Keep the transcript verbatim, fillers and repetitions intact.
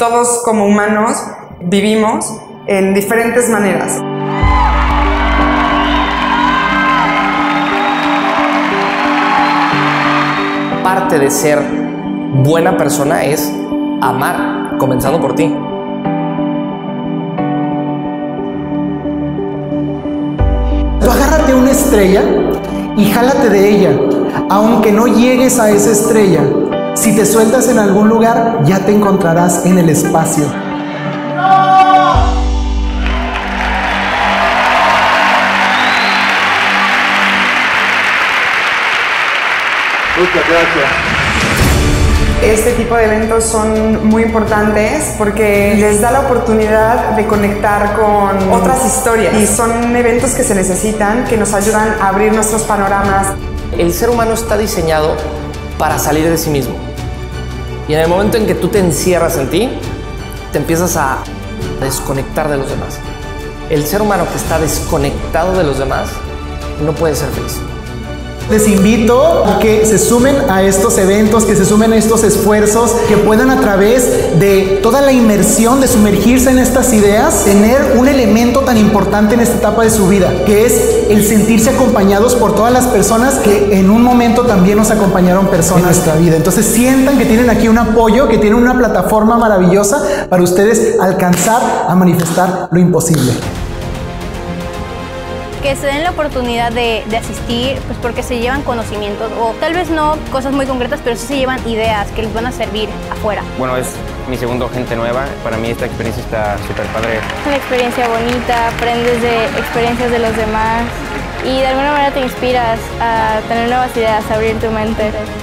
todos como humanos vivimos en diferentes maneras. Parte de ser buena persona es amar, comenzando por ti. Tú agárrate una estrella y jálate de ella, aunque no llegues a esa estrella. Si te sueltas en algún lugar, ya te encontrarás en el espacio. Muchas gracias. Este tipo de eventos son muy importantes porque les da la oportunidad de conectar con otras historias y son eventos que se necesitan, que nos ayudan a abrir nuestros panoramas. El ser humano está diseñado para salir de sí mismo. Y en el momento en que tú te encierras en ti, te empiezas a desconectar de los demás. El ser humano que está desconectado de los demás no puede ser feliz. Les invito a que se sumen a estos eventos, que se sumen a estos esfuerzos, que puedan a través de toda la inmersión, de sumergirse en estas ideas, tener un elemento tan importante en esta etapa de su vida, que es el sentirse acompañados por todas las personas que en un momento también nos acompañaron personas en nuestra vida. Entonces sientan que tienen aquí un apoyo, que tienen una plataforma maravillosa para ustedes alcanzar a manifestar lo imposible. Que se den la oportunidad de, de asistir, pues porque se llevan conocimientos o tal vez no cosas muy concretas, pero sí se llevan ideas que les van a servir afuera. Bueno, es mi segundo gente nueva. Para mí esta experiencia está súper padre. Es una experiencia bonita, aprendes de experiencias de los demás y de alguna manera te inspiras a tener nuevas ideas, a abrir tu mente.